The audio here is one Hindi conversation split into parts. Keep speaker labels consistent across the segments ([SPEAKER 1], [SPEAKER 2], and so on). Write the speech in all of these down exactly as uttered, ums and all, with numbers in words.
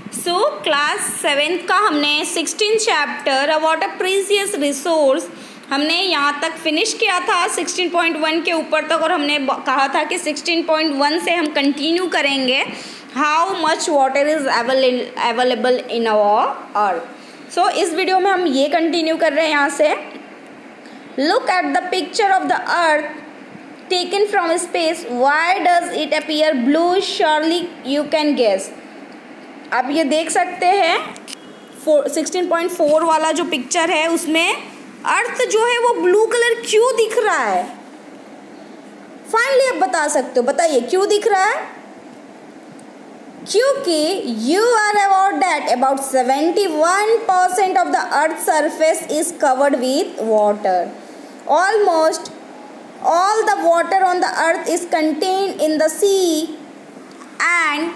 [SPEAKER 1] सो क्लास सेवेंथ का हमने sixteen chapter a water precious resource हमने यहाँ तक फिनिश किया था सिक्सटीन पॉइंट वन के ऊपर तक, और हमने कहा था कि सिक्सटीन पॉइंट वन से हम कंटिन्यू करेंगे how much water is available in our earth. So इस वीडियो में हम ये कंटिन्यू कर रहे हैं यहाँ से। Look at the picture of the earth taken from space. Why does it appear blue? Surely you can guess. आप ये देख सकते हैं सिक्सटीन पॉइंट फोर वाला जो पिक्चर है उसमें अर्थ जो है वो ब्लू कलर क्यों दिख रहा है? फाइनली आप बता सकते हो, बताइए क्यों दिख रहा है? क्योंकि you are aware that about seventy-one percent of the earth's surface is covered with water. Almost all the water on the earth is contained in the sea and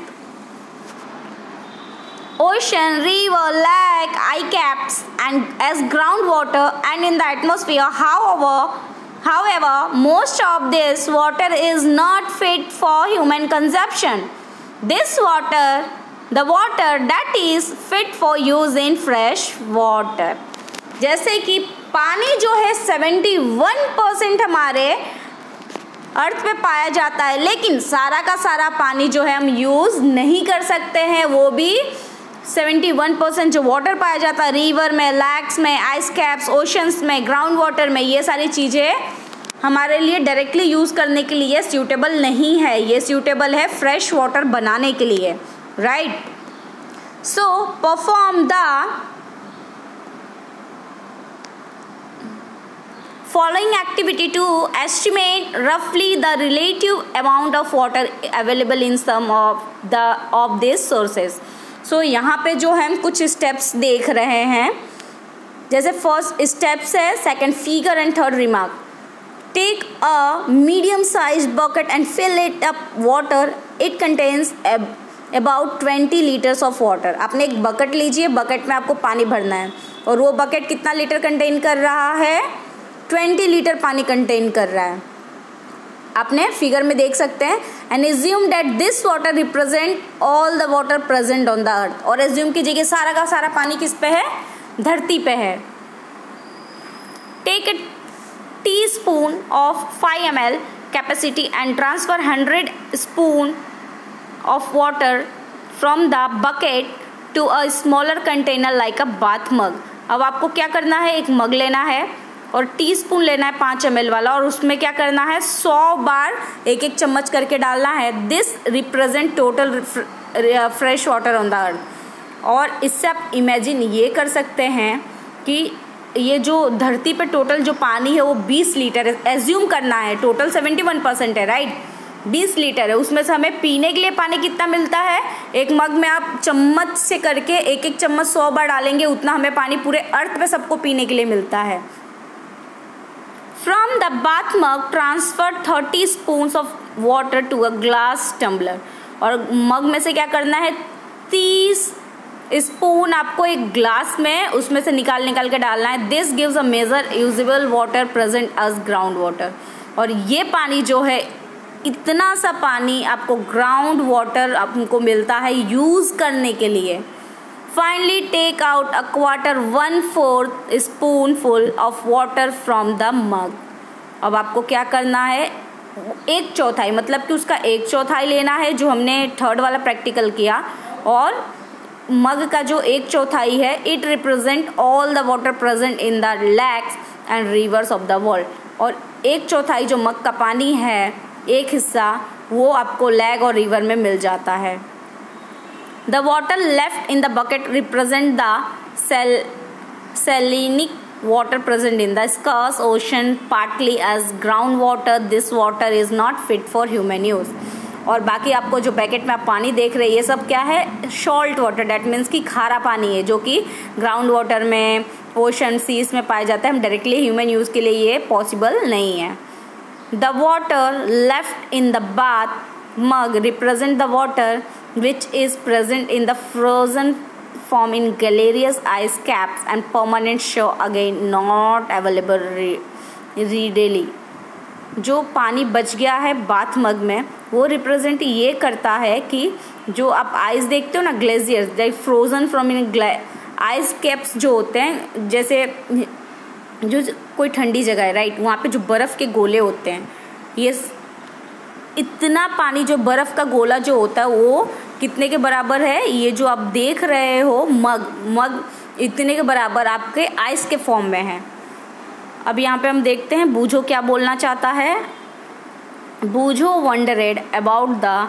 [SPEAKER 1] ocean, river, lake, ice caps and as groundwater and in the atmosphere. However, however, most of this water is not fit for human consumption. This water, the water that is fit for use in fresh water. जैसे कि पानी जो है इकहत्तर परसेंट हमारे अर्थ पे पाया जाता है, लेकिन सारा का सारा पानी जो है हम यूज़ नहीं कर सकते हैं। वो भी इकहत्तर परसेंट जो वाटर पाया जाता है रिवर में, लैक्स में, आइस कैप्स, ओशंस में, ग्राउंड वाटर में, ये सारी चीज़ें हमारे लिए डायरेक्टली यूज़ करने के लिए सूटेबल नहीं है। ये सूटेबल है फ्रेश वाटर बनाने के लिए, right. So perform the following activity to estimate roughly the relative amount of water available in some of the of these sources. so यहाँ पे जो हम कुछ स्टेप्स देख रहे हैं, जैसे फर्स्ट स्टेप्स है second figure and third remark. Take a medium size bucket and fill it up water. It contains about twenty litres of water. आपने एक बकेट लीजिए, बकेट में आपको पानी भरना है और वो बकेट कितना लीटर कंटेन कर रहा है? ट्वेंटी लीटर पानी कंटेन कर रहा है। आपने फिगर में देख सकते हैं। And assume that this water represent all the water present on the earth. और एज्यूम कीजिए कि सारा का सारा पानी किस पे है? धरती पे है। Take a teaspoon of five M L capacity and transfer hundred spoon of water from the bucket to a smaller container like a bath mug. अब आपको क्या करना है? एक मग लेना है और टीस्पून लेना है पाँच एम एल वाला, और उसमें क्या करना है? सौ बार एक एक चम्मच करके डालना है। This represent total fresh water on the earth. और इससे आप इमेजिन ये कर सकते हैं कि ये जो धरती पे टोटल जो पानी है वो बीस लीटर है। एज्यूम करना है टोटल इकहत्तर परसेंट है, राइट। बीस लीटर है, उसमें से हमें पीने के लिए पानी कितना मिलता है? एक मग में आप चम्मच से करके एक एक चम्मच सौ बार डालेंगे, उतना हमें पानी पूरे अर्थ पे सबको पीने के लिए मिलता है। From the bath mug, transfer thirty spoons of water to a glass tumbler. और मग में से क्या करना है? तीस स्पून आपको एक ग्लास में उसमें से निकाल निकाल के डालना है। This gives a major usable water present as ground water. और ये पानी जो है, इतना सा पानी आपको ग्राउंड वाटर आपको मिलता है यूज़ करने के लिए। Finally, take out a quarter one fourth spoonful of water from the mug. अब आपको क्या करना है? एक चौथाई, मतलब कि उसका एक चौथाई लेना है जो हमने थर्ड वाला प्रैक्टिकल किया। और मग का जो एक चौथाई है, it represent all the water present in the lakes and rivers of the world. और एक चौथाई जो मग का पानी है, एक हिस्सा, वो आपको लेक और रिवर में मिल जाता है। The water left in the bucket represent the sal salinic water present in the scarce ocean partly as groundwater. This water is not fit for human use. और बाकी आपको जो पैकेट में आप पानी देख रहे हैं ये सब क्या है? Salt water. डैट मीन्स कि खारा पानी है जो कि ग्राउंड वाटर में, ओशन, सीज में पाया जाता है। हम डायरेक्टली ह्यूमन यूज़ के लिए ये पॉसिबल नहीं है। The water left in the bath mug represent the water which is present in the frozen form in galerious ice caps and permanent show again not available re readily. जो पानी बच गया है बाथ मग में, वो रिप्रेजेंट ये करता है कि जो आप आइस देखते हो ना, glaciers like frozen from in ice caps जो होते हैं, जैसे जो कोई ठंडी जगह है राइट, वहाँ पे जो बर्फ़ के गोले होते हैं, ये इतना पानी जो बर्फ़ का गोला जो होता है वो कितने के बराबर है, ये जो आप देख रहे हो मग मग इतने के बराबर आपके आइस के फॉर्म में है। अब यहाँ पे हम देखते हैं बूझो क्या बोलना चाहता है। Boojho wondered about the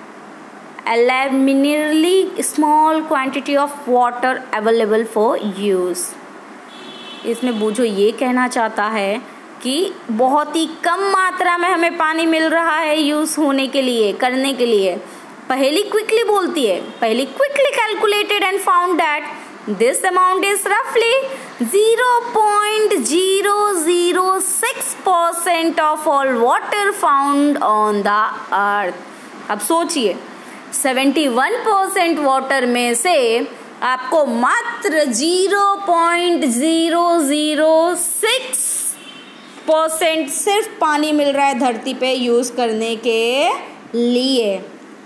[SPEAKER 1] alarmingly small quantity of water available for use। इसमें बूझो ये कहना चाहता है कि बहुत ही कम मात्रा में हमें पानी मिल रहा है यूज़ होने के लिए, करने के लिए। पहेली क्विकली बोलती है, Paheli quickly calculated and found that this amount is roughly zero point zero zero six percent of all water found on the earth। अब सोचिए इकहत्तर परसेंट वाटर में से आपको मात्र zero point zero zero six percent सिर्फ पानी मिल रहा है धरती पे यूज करने के लिए।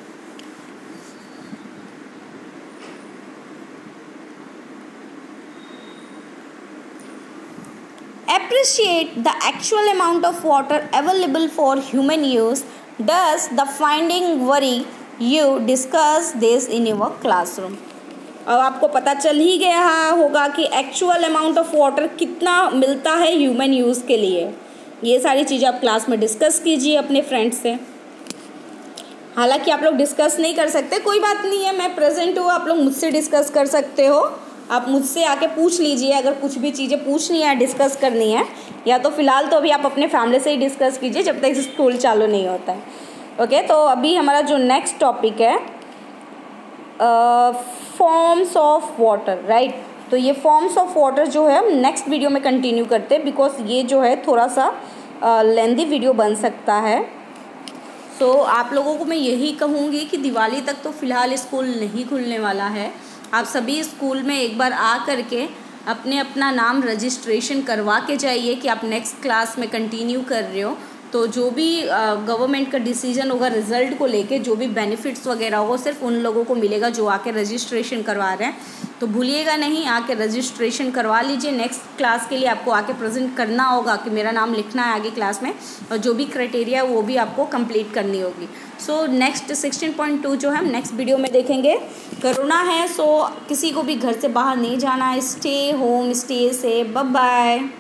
[SPEAKER 1] Appreciate the actual amount of water available for human use. Does the finding worry you? Discuss this in your classroom। अब आपको पता चल ही गया होगा कि एक्चुअल अमाउंट ऑफ वाटर कितना मिलता है ह्यूमन यूज़ के लिए। ये सारी चीज़ें आप क्लास में डिस्कस कीजिए अपने फ्रेंड्स से। हालांकि आप लोग डिस्कस नहीं कर सकते, कोई बात नहीं है, मैं प्रेजेंट हूँ, आप लोग मुझसे डिस्कस कर सकते हो। आप मुझसे आके पूछ लीजिए अगर कुछ भी चीज़ें पूछनी है, डिस्कस करनी है, या तो फ़िलहाल तो अभी आप अपने फैमिली से ही डिस्कस कीजिए जब तक स्कूल चालू नहीं होता है। ओके, तो अभी हमारा जो नेक्स्ट टॉपिक है फॉर्म्स ऑफ वाटर, राइट। तो ये फॉर्म्स ऑफ वाटर जो है हम नेक्स्ट वीडियो में कंटिन्यू करते हैं, बिकॉज ये जो है थोड़ा सा लेंदी वीडियो बन सकता है। सो so, आप लोगों को मैं यही कहूँगी कि दिवाली तक तो फ़िलहाल स्कूल नहीं खुलने वाला है। आप सभी स्कूल में एक बार आ करके अपने अपना नाम रजिस्ट्रेशन करवा के जाइए कि आप नेक्स्ट क्लास में कंटिन्यू कर रहे हो। तो जो भी गवर्नमेंट का डिसीजन होगा रिज़ल्ट को लेके, जो भी बेनिफिट्स वगैरह होगा सिर्फ उन लोगों को मिलेगा जो आके रजिस्ट्रेशन करवा रहे हैं। तो भूलिएगा नहीं, आके रजिस्ट्रेशन करवा लीजिए। नेक्स्ट क्लास के लिए आपको आके प्रेजेंट करना होगा कि मेरा नाम लिखना है आगे क्लास में, और जो भी क्राइटेरिया वो भी आपको कंप्लीट करनी होगी। So next sixteen point two जो है हम नेक्स्ट वीडियो में देखेंगे। कोरोना है, सो किसी को भी घर से बाहर नहीं जाना है। Stay home, stay safe, bye bye.